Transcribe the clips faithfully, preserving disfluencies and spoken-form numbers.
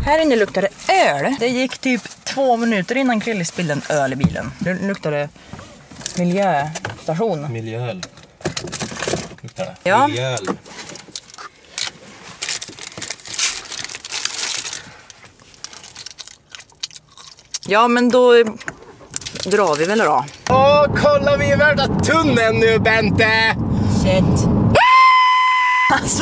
Här inne luktar det öl. Det gick typ två minuter innan Krille spillde en öl i bilen. Det luktade miljöstation. Miljööl. Luktar det? Ja. Miljööl. Ja, men då drar vi väl då. Åh, kolla, vi är värda tunneln nu, Bente! Shit. Alltså,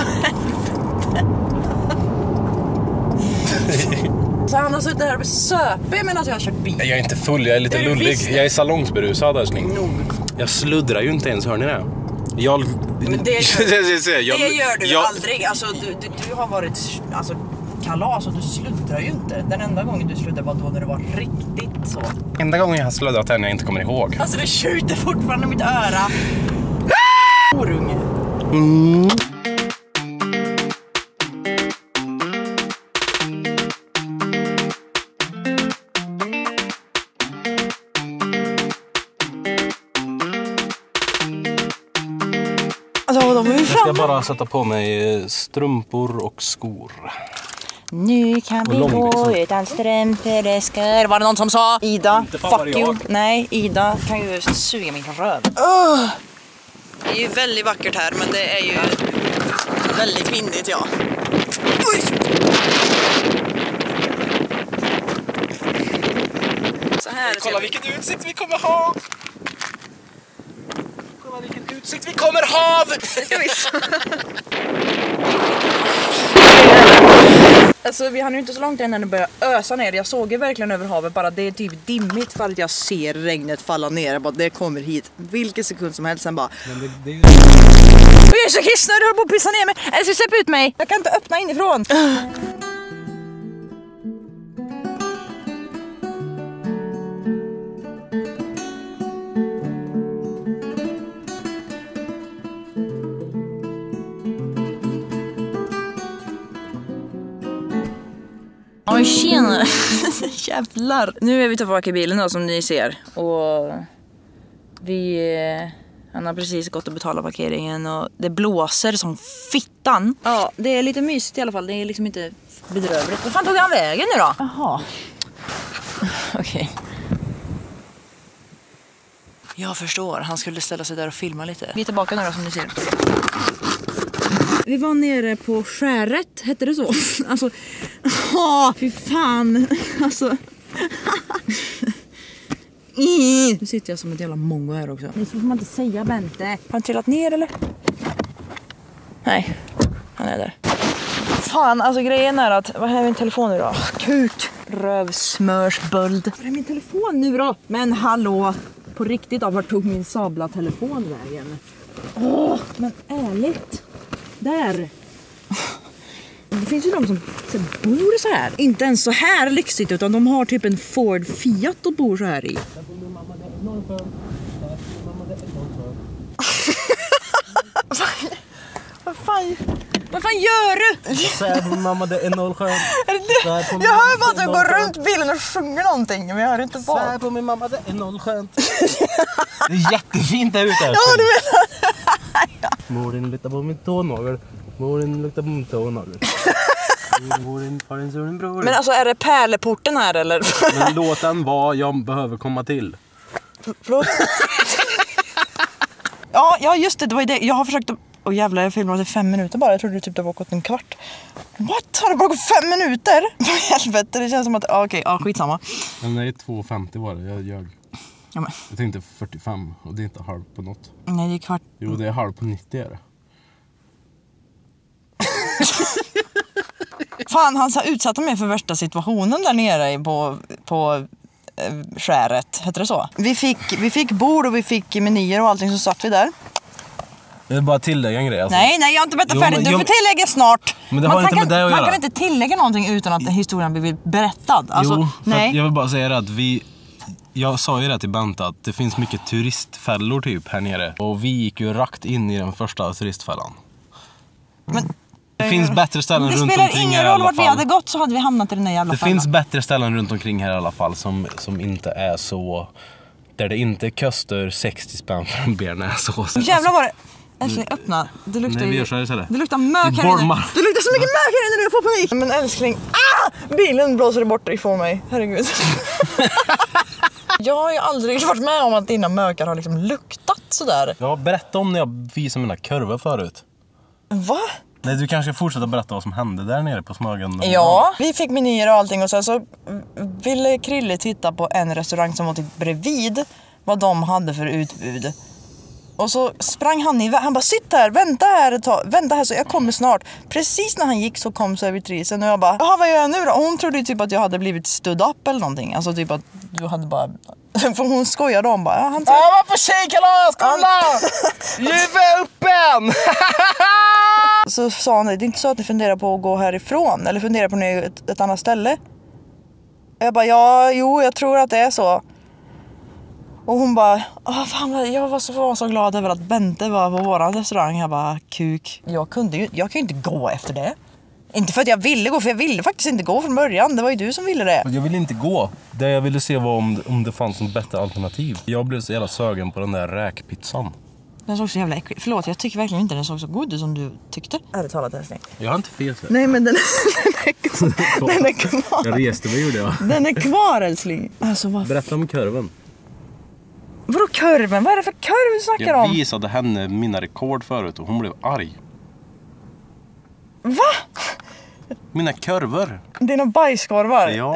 så han har suttit här och söpig medan jag har kört bil. Jag är inte full, jag är lite Är du lullig. visst? Jag är salongsberusad, älskling. Nog. Jag sluddrar ju inte ens, hör ni det? Jag... Men det gör, jag, det gör du jag... aldrig. Alltså, du, du, du har varit alltså, kalas och du sluddrar ju inte. Den enda gången du sluddrar var då när det var riktigt så. Enda gången jag har sluddrat är när jag inte kommer ihåg. Alltså det tjuter fortfarande i mitt öra. Orunge. Mm. Alltså de är ju Jag ska framme. bara sätta på mig strumpor och skor. Nu kan vi gå långbyxor. utan strumpor och skor. Var det någon som sa? Ida, Inte fan var fuck det you. jag. Nej, Ida kan ju suga min röv. Uh. Det är ju väldigt vackert här, men det är ju väldigt vindigt, ja. Oj! Så här Kolla vilken utsikt vi kommer ha! Kolla vilken utsikt vi kommer ha! Alltså vi hann ju inte så långt än när det började ösa ner. Jag såg ju verkligen över havet, bara det är typ dimmigt för att jag ser regnet falla ner. Bara det kommer hit vilken sekund som helst, sen bara... Men det, det... Jag är så kissnödig, jag håller på att pissa ner mig. Eller släpp ut mig, jag kan inte öppna inifrån. Oj, tjena. Jävlar. Nu är vi tillbaka i bilen då, som ni ser. Och vi... Han har precis gått och betalat parkeringen och det blåser som fittan. Ja, det är lite mysigt i alla fall. Det är liksom inte bedrövligt. Vad fan tog han vägen nu då? Jaha. Okej. Okay. Jag förstår. Han skulle ställa sig där och filma lite. Vi är tillbaka nu då, som ni ser. Vi var nere på skäret, hette det så? Alltså, åh, fy fan. Alltså. Nu sitter jag som ett jävla mongo här också. Det får man inte säga, Bente. Har han trillat ner eller? Nej, han är där. Fan, alltså grejen är att... Vad har min telefon nu då? Kuk. Rövsmörsböld. Vad är min telefon nu då? Men hallå, på riktigt av var tog min sabla telefon vägen? Åh, men ärligt. Där. Det finns ju de som så bor så här. Inte ens så här lyxigt, utan de har typ en Ford Fiat och bor så här i. Vad fan? Vad fan gör du? Säg på mamma, det är noll skönt. Jag hör bara att du går runt bilen och sjunger någonting, men jag hör inte vad. Säg på min mamma, det är noll skönt. Det är jättefint där ute. Ja, du menar. Morin luktar på min tånagel. Morin luktar på min tånagel. Morin har en sån bror. Men alltså, är det pärleporten här eller? Men låt den vara, jag behöver komma till. Förlåt? Ja, ja, just det, det var ju det. Jag har försökt att... Åh jävlar, jag filmade i fem minuter bara. Jag trodde typ det var gått en kvart. What? Har det bara gått fem minuter? Vad helvete, det känns som att... Ja, okej, ja, skitsamma. Men nej, två femtio var det, jag ljög. Ja, men... Jag tänkte fyrtiofem och det är inte halv på något. Nej, det är kvart. Jo, det är halv på nittio är det. Fan, han så utsatte mig för värsta situationen där nere på, på eh, skäret. Heter det så? Vi fick, vi fick bord och vi fick menyer och allting, så satt vi där. Jag vill bara tillägga en grej. Alltså. Nej, nej, jag har inte berättat Jo, färdigt. men Du jag- får tillägga snart. Men det man har inte kan, med det att man göra. kan inte tillägga någonting utan att historien blir berättad. Alltså, Jo, för nej. att jag vill bara säga det att vi... Jag sa ju det till Bente att det finns mycket turistfällor typ här nere. Och vi gick ju rakt in i den första turistfällan. Men, Det finns bättre ställen det runt spelar omkring ingen här i roll alla vart vi hade fall. gått, så hade vi hamnat i den här jävla Det fällan. finns bättre ställen runt omkring här i alla fall som, som inte är så... Där det inte kostar sextio spänn för en bearnaisesås. Jävlar var det... Älskling, öppna. Det luktar Nej, vi ju... gör så här istället. Det luktar mök Vi här inne. bormar. Det luktar så mycket mök här inne nu, jag får panik. Men älskling... Ah! Bilen blåser bort ifrån mig, herregud. Jag har ju aldrig varit med om att dina mökar har liksom luktat sådär. Ja, berätta om när jag visade mina kurvor förut. Va? Nej, du kanske fortsätter berätta vad som hände där nere på Smögen. Ja, vi fick menyer och allting och sen så ville Krille titta på en restaurang som var typ bredvid vad de hade för utbud. Och så sprang han iväg, han bara sitt här, vänta här ett tag, vänta här så jag kommer snart. Precis när han gick så kom servitrisen och jag bara, jaha vad gör jag nu då? Och hon trodde ju typ att jag hade blivit stood up eller någonting. Alltså typ att du hade bara, för hon skojade om bara, ja han tar... Jag var på tjejkalas, kolla! Ljuv öppen! Så sa han, det är inte så att ni funderar på att gå härifrån eller funderar på ett, ett annat ställe. Jag bara, ja, jo, jag tror att det är så. Och hon bara, åh fan, jag var så, var så glad över att Bente var på våran restaurang. Jag bara, kuk. Jag kunde ju, jag kan ju inte gå efter det. Inte för att jag ville gå, för jag ville faktiskt inte gå från början. Det var ju du som ville det. Jag ville inte gå. Det jag ville se var om, om det fanns något bättre alternativ. Jag blev så jävla sögen på den där räkpizzan. Den såg så jävla äcklig. Förlåt, jag tycker verkligen inte den såg så god ut som du tyckte. Ärligt talat, älskling. Jag har inte fel. Nej, men den, den, är, den är kvar. Jag reste mig, gjorde jag. Den är kvar, älskling. Alltså, vad... Berätta om kurven. Vadå kurven? Vad är det för kurv du snackar jag om? Jag visade henne mina rekord förut och hon blev arg. Va? Mina kurvor. Dina bajskorvar? Ja.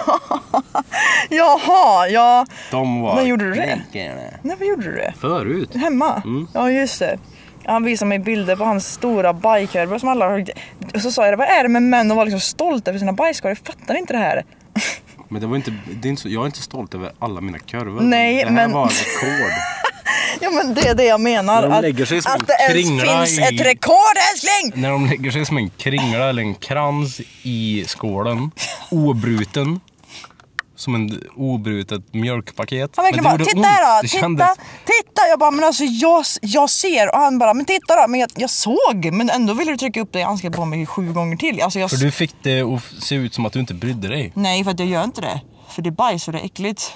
Jaha, ja. De var... När gjorde du det? Läckare. När vad gjorde du det? Förut. Hemma? Mm. Ja, just det. Han visade mig bilder på hans stora bajkorvar som alla har... Och så sa jag, vad är det med män och var liksom stolt över sina bajskorvar? Jag fattar inte det här. Men det var inte, det är inte så, jag är inte stolt över alla mina kurvor. Nej, det här men... var rekord. Ja, men det är det jag menar. När de att, lägger sig som att en det ens kringla finns i- ett rekord, älskling! När de lägger sig som en kringla eller en krans i skålen, obruten, som en obrutet mjölkpaket. Han verkligen Men bara, det titta gjorde ont. här då, Det titta, kändes... titta. Jag bara, men alltså jag, jag ser. Och han bara, men titta då. Men jag, jag såg, men ändå ville du trycka upp det i ansket på mig sju gånger till. Alltså jag... För du fick det att se ut som att du inte brydde dig. Nej, för att jag gör inte det. För det är bajs, för det är äckligt.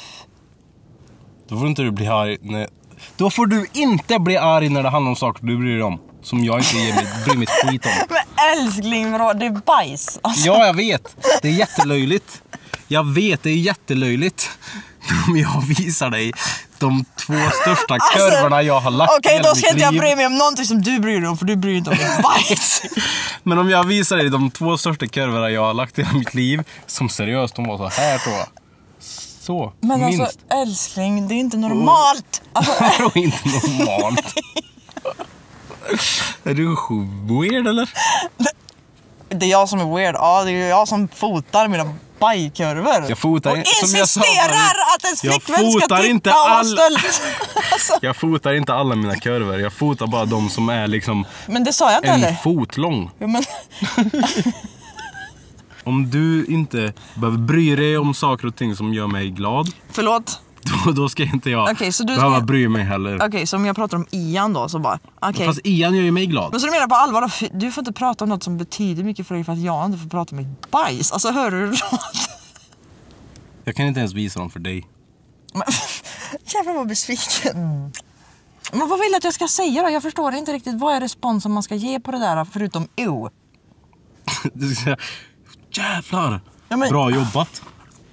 Då får inte du bli arg när... Då får du inte bli arg när det handlar om saker du bryr dig om. Som jag inte ger mig, bryr mig skit om. Men älskling, bro, det är bajs. Alltså. Ja, jag vet. Det är jättelöjligt. Jag vet, det är jättelöjligt. Om jag visar dig de två största kurvorna jag har lagt. Okej, hela då ska mitt inte jag liv. bry mig om någonting som du bryr dig om. För du bryr dig inte om det bajs. Men om jag visar dig de två största kurvorna jag har lagt i hela mitt liv. Som seriöst, de var så här tror jag. Så, Men minst. alltså, älskling, det är inte normalt. Alltså, Det här är inte normalt. Är du weird eller? det är jag som är weird. Ja, det är jag som fotar mina bajkurvor. Jag fotar och in- som jag sa insisterar förut, att ens jag flickvän ska fotar titta inte och vara all- stolt. Alltså. Jag fotar inte alla mina kurvor. Jag fotar bara de som är liksom Men det sa jag inte en heller. fot lång. Ja, men... Om du inte behöver bry dig om saker och ting som gör mig glad, Förlåt. då, då ska inte jag Okej, så du behöva ska- bry mig heller. Okej, okay, så om jag pratar om Ian då så bara... Okej. Fast Ian gör ju mig glad. Men så du menar på allvar då? För du får inte prata om något som betyder mycket för dig för att jag inte får prata om mitt bajs. Alltså, hör du då? Jag kan inte ens visa dem för dig. Men, jävlar vad besviken. Mm. Men vad vill du att jag ska säga då? Jag förstår inte riktigt. Vad är responsen man ska ge på det där förutom o? Du ska säga, jävlar, Ja, men- bra jobbat.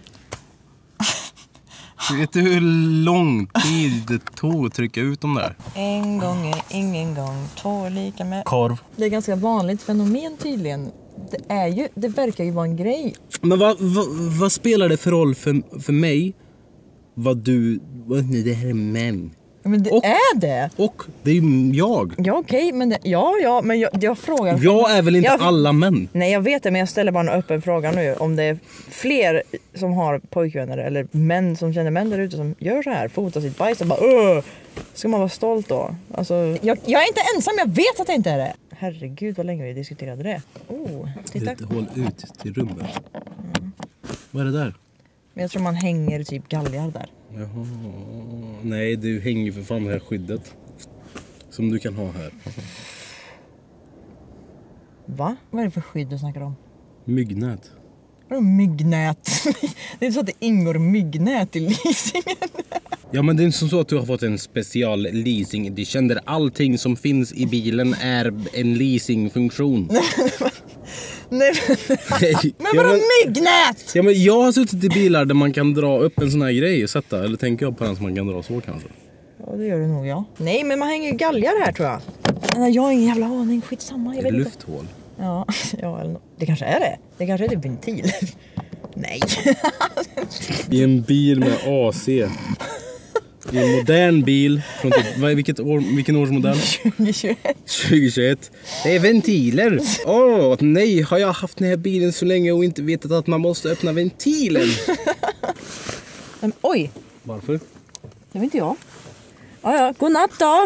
Vet du hur lång tid det tog att trycka ut dem där? En gång är ingen gång. Två är lika med... Korv. Det är ganska vanligt fenomen tydligen. Det är ju, det verkar ju vara en grej. Men vad, vad, vad spelar det för roll för, för mig? Vad du... Vad, nej, det här är män. Men det Och- är det. Och det är ju jag. Ja, okej, men det, ja, ja, men jag, jag frågar. Jag är väl inte Jag- alla män? Nej, jag vet det, men jag ställer bara en öppen fråga nu. Om det är fler som har pojkvänner eller män som känner män där ute som gör så här, fotar sitt bajs och bara Åh! Ska man vara stolt då? Alltså, jag, jag är inte ensam, jag vet att det inte är det. Herregud, vad länge vi diskuterade det. Oh, titta. Ett hål ut till rummet. Mm. Vad är det där? Men jag tror man hänger typ galgar där. Jaha. Nej, du hänger ju för fan det här skyddet. Som du kan ha här. Va? Vad är det för skydd du snackar om? Myggnät. Vadå myggnät? Det är inte så att det ingår myggnät i leasingen. Ja, men det är inte som så att du har fått en special leasing edition där allting som finns i bilen är en leasingfunktion. Nej, Nej. men vadå Ja, men- myggnät? Ja, men jag har suttit i bilar där man kan dra upp en sån här grej och sätta. Eller tänker jag på den som man kan dra så kanske. Ja, det gör det nog, ja. Nej, men man hänger ju galgar här, tror jag. Nej, jag har ingen jävla aning. Skitsamma, jag Ett vet inte. lufthål. Ja, ja eller no- det kanske är det. Det kanske är typ ventil. Nej. I en bil med A C. I en modern bil. Från typ, vad är- vilket år, vilken årsmodell? tjugohundratjugoett. tjugohundratjugoett. Det är ventiler. Åh, nej. Har jag haft den här bilen så länge och inte vetat att man måste öppna ventilen? Men, oj, Varför? det vet inte jag. Ja, ja, godnatt då.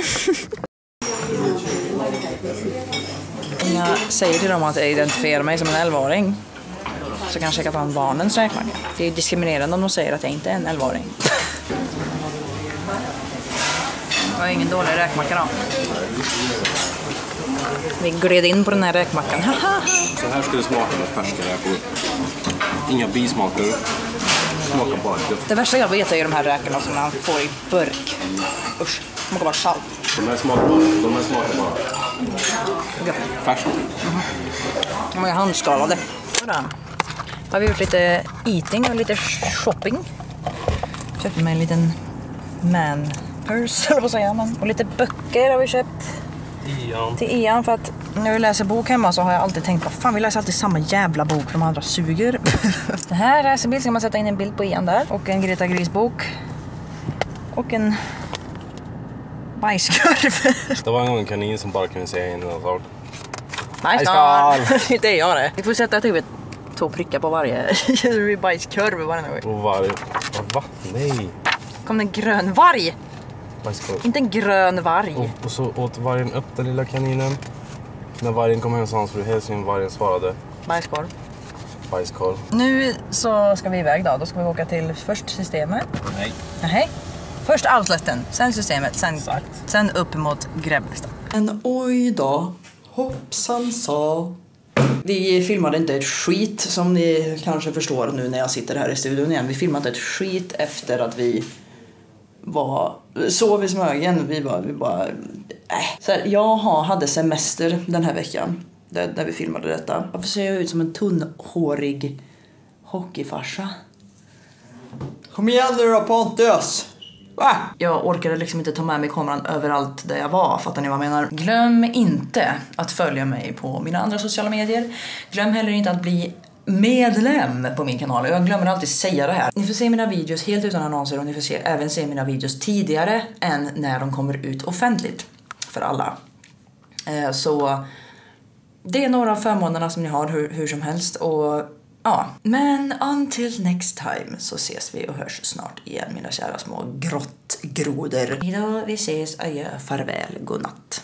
Jag säger till dem att jag identifierar mig som en elvaåring. Så kan jag checka fram barnens räkmacka. Det är diskriminerande om de säger att jag inte är en elvaåring. Det var ingen dålig räkmacka då. Vi gled in på den här räkmackan. Så här ska det smaka med färska räkor. Inga bismaker. Smakar bara gött. Det värsta jag vet är ju de här räkorna som man får i burk. Usch, de smakar bara salt. De här smakar bara, de här smakar bara Gött. färsk. De är handskalade. Sådär. Har vi gjort lite eating och lite shopping. Köpte mig en liten man purse, eller vad säger man. Och lite böcker har vi köpt Ian. till Ian. För att när vi läser bok hemma så har jag alltid tänkt på, fan vi läser alltid samma jävla bok, för de andra suger. Den här läsebild ska man sätta in en bild på Ian där. Och en Greta Gris-bok. Och en bajskorv. Det var en gång en kanin som bara kunde säga en sak. Bajskorv! Inte är jag det. Vi får sätta typ två prickar på varje. Det blir bajskorv varje gång. Och varg. Va? Nej. Kom det en grön varg? Bajskorv. Inte en grön varg. Och, och så åt vargen upp den lilla kaninen. När vargen kom hem så hans fru Helsing, vargen svarade Bajskorv. bajskorv. Nu så ska vi iväg då. Då ska vi åka till först systemet. Nej. Nej. Först outleten, sen systemet, sen, sen upp mot Grebbestad. Men oj då. Hoppsan sa. Vi filmade inte ett skit, som ni kanske förstår nu när jag sitter här i studion igen. Vi filmade ett skit efter att vi var sov i Smögen. Vi var vi bara äh. Så här, jag hade semester den här veckan där, där vi filmade detta. Varför ser jag ut som en tunnhårig hockeyfarsa? Kom igen nu då, Pontus! Va? Jag orkade liksom inte ta med mig kameran överallt där jag var, fattar ni vad jag menar? Glöm inte att följa mig på mina andra sociala medier. Glöm heller inte att bli medlem på min kanal. Jag glömmer alltid säga det här. Ni får se mina videos helt utan annonser och ni får se, även se mina videos tidigare än när de kommer ut offentligt för alla. Eh, så det är några av förmånerna som ni har hur, hur som helst. Och ja, men until next time så ses vi och hörs snart igen, mina kära små grottgrodor. Idag vi ses, adjö, farväl, godnatt.